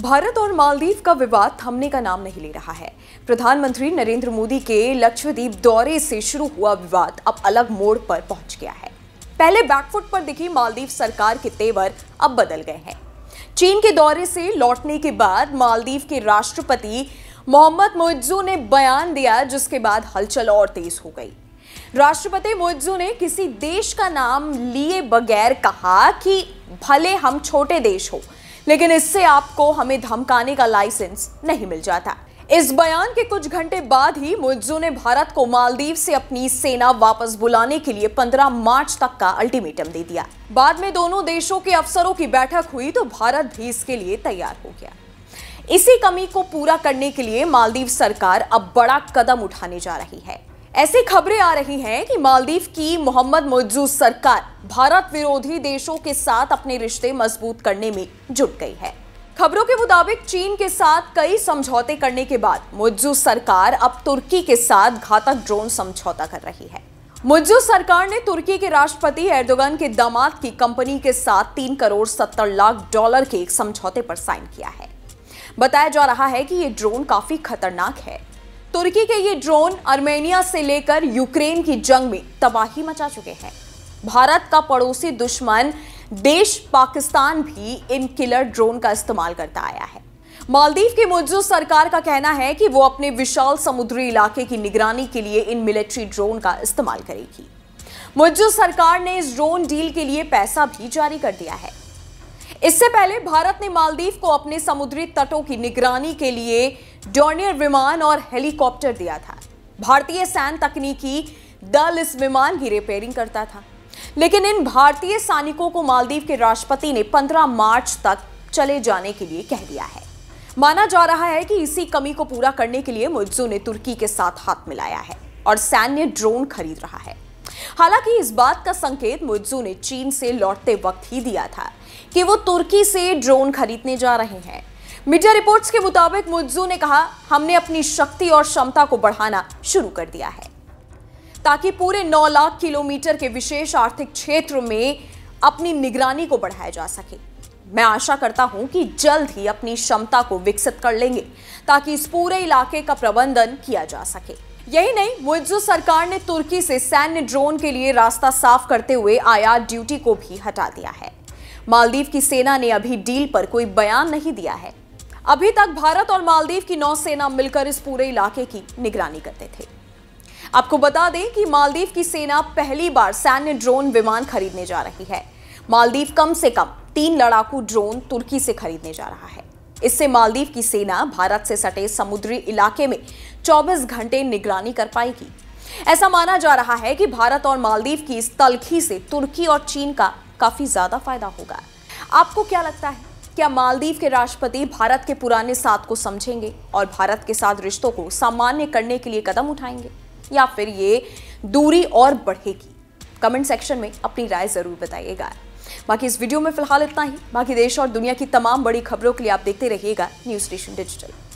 भारत और मालदीव का विवाद थमने का नाम नहीं ले रहा है। प्रधानमंत्री नरेंद्र मोदी के लक्षद्वीप दौरे से शुरू हुआ विवाद अब अलग मोड़ पर पहुंच गया है। पहले बैकफुट पर दिखी मालदीव सरकार के तेवर अब बदल गए हैं। चीन के दौरे से लौटने के बाद मालदीव के राष्ट्रपति मोहम्मद मुइज्जू ने बयान दिया, जिसके बाद हलचल और तेज हो गई। राष्ट्रपति मुइज्जू ने किसी देश का नाम लिए बगैर कहा कि भले हम छोटे देश हो, लेकिन इससे आपको हमें धमकाने का लाइसेंस नहीं मिल जाता। इस बयान के कुछ घंटे बाद ही मुइज्जू ने भारत को मालदीव से अपनी सेना वापस बुलाने के लिए 15 मार्च तक का अल्टीमेटम दे दिया। बाद में दोनों देशों के अफसरों की बैठक हुई तो भारत भी इसके लिए तैयार हो गया। इसी कमी को पूरा करने के लिए मालदीव सरकार अब बड़ा कदम उठाने जा रही है। ऐसी खबरें आ रही हैं कि मालदीव की मोहम्मद मुइज्जू सरकार भारत विरोधी देशों के साथ अपने रिश्ते मजबूत करने में जुट गई है। खबरों के मुताबिक चीन के साथ कई समझौते करने के बाद मुइज्जू सरकार अब तुर्की के साथ घातक ड्रोन समझौता कर रही है। मुइज्जू सरकार ने तुर्की के राष्ट्रपति एर्दोगन के दामाद की कंपनी के साथ 3 करोड़ 70 लाख डॉलर के एक समझौते पर साइन किया है। बताया जा रहा है कि ये ड्रोन काफी खतरनाक है। तुर्की के ये ड्रोन आर्मेनिया से लेकर यूक्रेन की जंग में तबाही मचा चुके हैं। भारत का पड़ोसी दुश्मन देश पाकिस्तान भी इन किलर ड्रोन का इस्तेमाल करता आया है। मालदीव की मुइज्जू सरकार का कहना है कि वो अपने विशाल समुद्री इलाके की निगरानी के लिए इन मिलिट्री ड्रोन का इस्तेमाल करेगी। मुइज्जू सरकार ने इस ड्रोन डील के लिए पैसा भी जारी कर दिया है। इससे पहले भारत ने मालदीव को अपने समुद्री तटों की निगरानी के लिए डॉर्नियर विमान और हेलीकॉप्टर दिया था। भारतीय सैन्य तकनीकी दल इस विमान की रिपेयरिंग करता था, लेकिन इन भारतीय सैनिकों को मालदीव के राष्ट्रपति ने 15 मार्च तक चले जाने के लिए कह दिया है। माना जा रहा है कि इसी कमी को पूरा करने के लिए मुइज्जू ने तुर्की के साथ हाथ मिलाया है और सैन्य ड्रोन खरीद रहा है। हालांकि इस बात का संकेत मुइज्जू ने चीन से लौटते वक्त ही दिया था कि वो तुर्की से ड्रोन खरीदने जा रहे हैं। मीडिया रिपोर्ट्स के मुताबिक मुइज्जू ने कहा, हमने अपनी शक्ति और क्षमता को बढ़ाना शुरू कर दिया है ताकि पूरे 9 लाख किलोमीटर के विशेष आर्थिक क्षेत्र में अपनी निगरानी को बढ़ाया जा सके। मैं आशा करता हूं कि जल्द ही अपनी क्षमता को विकसित कर लेंगे ताकि इस पूरे इलाके का प्रबंधन किया जा सके। यही नहीं, मुइज्जू सरकार ने तुर्की से सैन्य ड्रोन के लिए रास्ता साफ करते हुए आयात ड्यूटी को भी हटा दिया है। मालदीव की सेना ने अभी डील पर कोई बयान नहीं दिया है। अभी तक भारत और मालदीव की नौसेना मिलकर इस पूरे इलाके की निगरानी करते थे। आपको बता दें कि मालदीव की सेना पहली बार सैन्य ड्रोन विमान खरीदने जा रही है। मालदीव कम से कम 3 लड़ाकू ड्रोन तुर्की से खरीदने जा रहा है। इससे मालदीव की सेना भारत से सटे समुद्री इलाके में 24 घंटे निगरानी कर पाएगी। ऐसा माना जा रहा है कि भारत और मालदीव की इस तलखी से तुर्की और चीन का काफी ज्यादा फायदा होगा। आपको क्या लगता है, क्या मालदीव के राष्ट्रपति भारत के पुराने साथ को समझेंगे और भारत के साथ रिश्तों को सामान्य करने के लिए कदम उठाएंगे, या फिर ये दूरी और बढ़ेगी? कमेंट सेक्शन में अपनी राय जरूर बताइएगा। बाकी इस वीडियो में फिलहाल इतना ही। बाकी देश और दुनिया की तमाम बड़ी खबरों के लिए आप देखते रहिएगा न्यूज़ स्टेशन डिजिटल।